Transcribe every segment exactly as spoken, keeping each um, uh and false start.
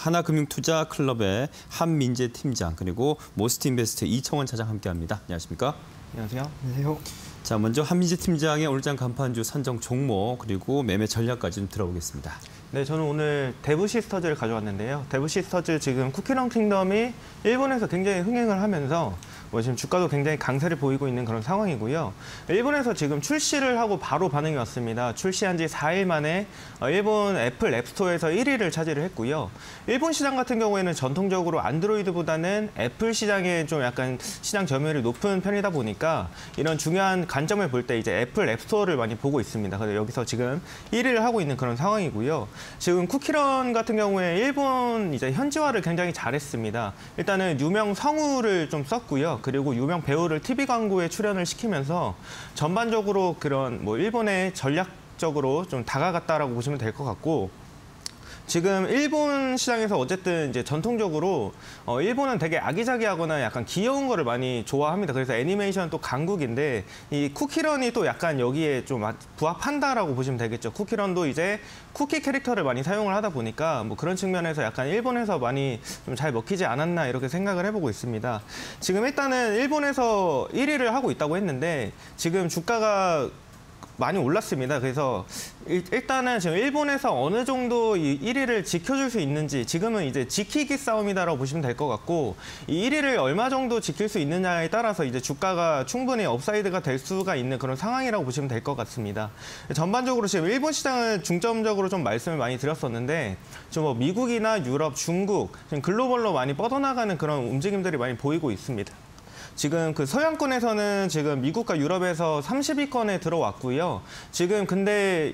하나금융투자클럽의 한민재 팀장 그리고 모스트인베스트 이청원 차장 함께합니다. 안녕하십니까? 안녕하세요. 안녕하세요. 자, 먼저 한민재 팀장의 오늘장 간판주 선정 종목 그리고 매매 전략까지 좀 들어보겠습니다. 네, 저는 오늘 데브시스터즈를 가져왔는데요. 데브시스터즈 지금 쿠키런 킹덤이 일본에서 굉장히 흥행을 하면서 뭐 지금 주가도 굉장히 강세를 보이고 있는 그런 상황이고요. 일본에서 지금 출시를 하고 바로 반응이 왔습니다. 출시한 지 사 일 만에 일본 애플 앱스토어에서 일 위를 차지를 했고요. 일본 시장 같은 경우에는 전통적으로 안드로이드보다는 애플 시장에 좀 약간 시장 점유율이 높은 편이다 보니까 이런 중요한 관점을 볼 때 이제 애플 앱스토어를 많이 보고 있습니다. 그래서 여기서 지금 일 위를 하고 있는 그런 상황이고요. 지금 쿠키런 같은 경우에 일본 이제 현지화를 굉장히 잘했습니다. 일단은 유명 성우를 좀 썼고요. 그리고 유명 배우를 티비 광고에 출연을 시키면서 전반적으로 그런 뭐 일본의 전략적으로 좀 다가갔다라고 보시면 될 것 같고, 지금 일본 시장에서 어쨌든 이제 전통적으로 어 일본은 되게 아기자기하거나 약간 귀여운 거를 많이 좋아합니다. 그래서 애니메이션 또 강국인데 이 쿠키런이 또 약간 여기에 좀 부합한다라고 보시면 되겠죠. 쿠키런도 이제 쿠키 캐릭터를 많이 사용을 하다 보니까 뭐 그런 측면에서 약간 일본에서 많이 좀 잘 먹히지 않았나 이렇게 생각을 해보고 있습니다. 지금 일단은 일본에서 일 위를 하고 있다고 했는데 지금 주가가 많이 올랐습니다. 그래서 일단은 지금 일본에서 어느 정도 이 일 위를 지켜줄 수 있는지, 지금은 이제 지키기 싸움이다라고 보시면 될 것 같고, 이 일 위를 얼마 정도 지킬 수 있느냐에 따라서 이제 주가가 충분히 업사이드가 될 수가 있는 그런 상황이라고 보시면 될 것 같습니다. 전반적으로 지금 일본 시장을 중점적으로 좀 말씀을 많이 드렸었는데, 좀 뭐 미국이나 유럽, 중국, 지금 글로벌로 많이 뻗어나가는 그런 움직임들이 많이 보이고 있습니다. 지금 그 서양권에서는 지금 미국과 유럽에서 삼십 위권에 들어왔고요. 지금 근데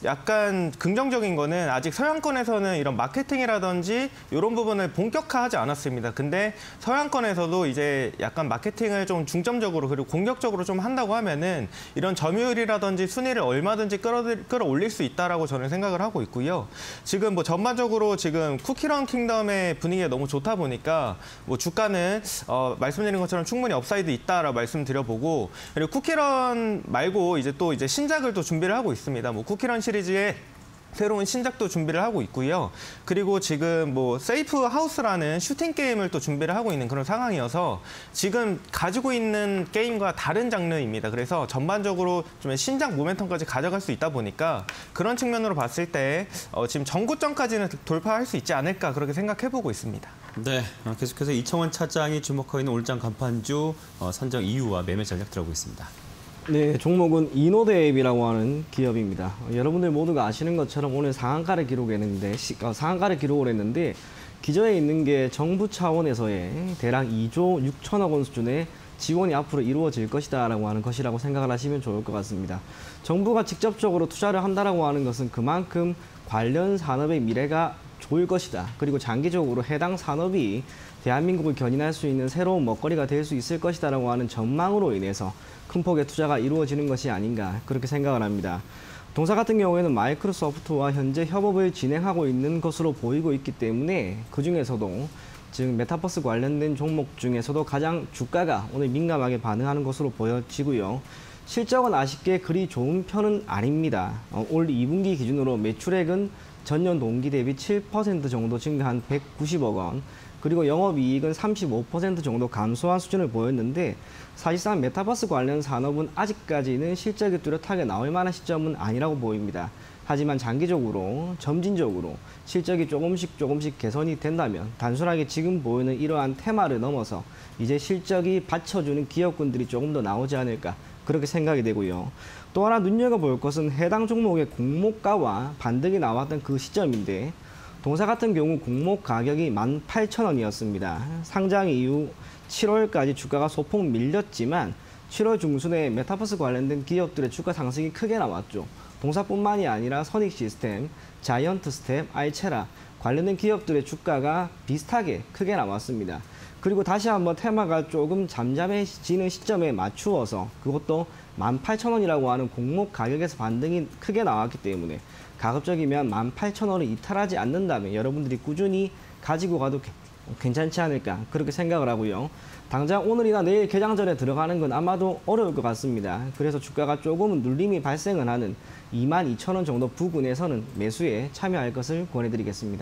약간 긍정적인 거는 아직 서양권에서는 이런 마케팅이라든지 이런 부분을 본격화하지 않았습니다. 근데 서양권에서도 이제 약간 마케팅을 좀 중점적으로 그리고 공격적으로 좀 한다고 하면은 이런 점유율이라든지 순위를 얼마든지 끌어, 끌어올릴 수 있다라고 저는 생각을 하고 있고요. 지금 뭐 전반적으로 지금 쿠키런 킹덤의 분위기가 너무 좋다 보니까 뭐 주가는 어, 말씀드린 것처럼 충분히 업사이드 있다라고 말씀드려보고, 그리고 쿠키런 말고 이제 또 이제 신작을 또 준비를 하고 있습니다. 뭐 쿠키런 시리즈의 새로운 신작도 준비를 하고 있고요. 그리고 지금 뭐 세이프 하우스라는 슈팅 게임을 또 준비를 하고 있는 그런 상황이어서 지금 가지고 있는 게임과 다른 장르입니다. 그래서 전반적으로 좀 신작 모멘텀까지 가져갈 수 있다 보니까 그런 측면으로 봤을 때 어 지금 전고점까지는 돌파할 수 있지 않을까 그렇게 생각해보고 있습니다. 네, 계속해서 이청원 차장이 주목하고 있는 오늘장 간판주 어, 선정 이유와 매매 전략 들어보겠습니다. 네, 종목은 이노대앱이라고 하는 기업입니다. 여러분들 모두가 아시는 것처럼 오늘 상한가를 기록했는데 어, 상한가를 기록을 했는데 기저에 있는 게 정부 차원에서의 대략 이조 육천억 원 수준의 지원이 앞으로 이루어질 것이다라고 하는 것이라고 생각을 하시면 좋을 것 같습니다. 정부가 직접적으로 투자를 한다라고 하는 것은 그만큼 관련 산업의 미래가 좋을 것이다. 그리고 장기적으로 해당 산업이 대한민국을 견인할 수 있는 새로운 먹거리가 될 수 있을 것이다라고 하는 전망으로 인해서 큰 폭의 투자가 이루어지는 것이 아닌가 그렇게 생각을 합니다. 동사 같은 경우에는 마이크로소프트와 현재 협업을 진행하고 있는 것으로 보이고 있기 때문에 그중에서도 지금 메타버스 관련된 종목 중에서도 가장 주가가 오늘 민감하게 반응하는 것으로 보여지고요. 실적은 아쉽게 그리 좋은 편은 아닙니다. 어, 올 이 분기 기준으로 매출액은 전년 동기 대비 칠 퍼센트 정도 증가한 백구십억 원, 그리고 영업이익은 삼십오 퍼센트 정도 감소한 수준을 보였는데 사실상 메타버스 관련 산업은 아직까지는 실적이 뚜렷하게 나올 만한 시점은 아니라고 보입니다. 하지만 장기적으로 점진적으로 실적이 조금씩 조금씩 개선이 된다면 단순하게 지금 보이는 이러한 테마를 넘어서 이제 실적이 받쳐주는 기업군들이 조금 더 나오지 않을까 그렇게 생각이 되고요. 또 하나 눈여겨볼 것은 해당 종목의 공모가와 반등이 나왔던 그 시점인데 동사 같은 경우 공모 가격이 만 팔천 원이었습니다. 상장 이후 칠월까지 주가가 소폭 밀렸지만 칠월 중순에 메타버스 관련된 기업들의 주가 상승이 크게 나왔죠. 동사뿐만이 아니라 선익시스템, 자이언트스텝, 알체라 관련된 기업들의 주가가 비슷하게 크게 나왔습니다. 그리고 다시 한번 테마가 조금 잠잠해지는 시점에 맞추어서 그것도 만 팔천 원이라고 하는 공모 가격에서 반등이 크게 나왔기 때문에 가급적이면 만 팔천 원을 이탈하지 않는다면 여러분들이 꾸준히 가지고 가도 괜찮지 않을까 그렇게 생각을 하고요. 당장 오늘이나 내일 개장 전에 들어가는 건 아마도 어려울 것 같습니다. 그래서 주가가 조금은 눌림이 발생을 하는 이만 이천 원 정도 부근에서는 매수에 참여할 것을 권해드리겠습니다.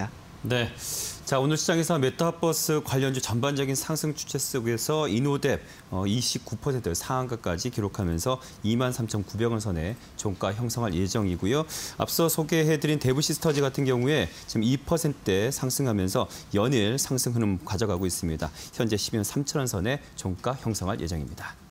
네. 자, 오늘 시장에서 메타버스 관련주 전반적인 상승 추세 속에서 이노뎁 어, 이십구 퍼센트 상한가까지 기록하면서 이만 삼천구백 원 선에 종가 형성할 예정이고요. 앞서 소개해드린 대부시스터즈 같은 경우에 지금 이 퍼센트대 상승하면서 연일 상승 흐름 가져가고 있습니다. 현재 십이만 삼천 원 선에 종가 형성할 예정입니다.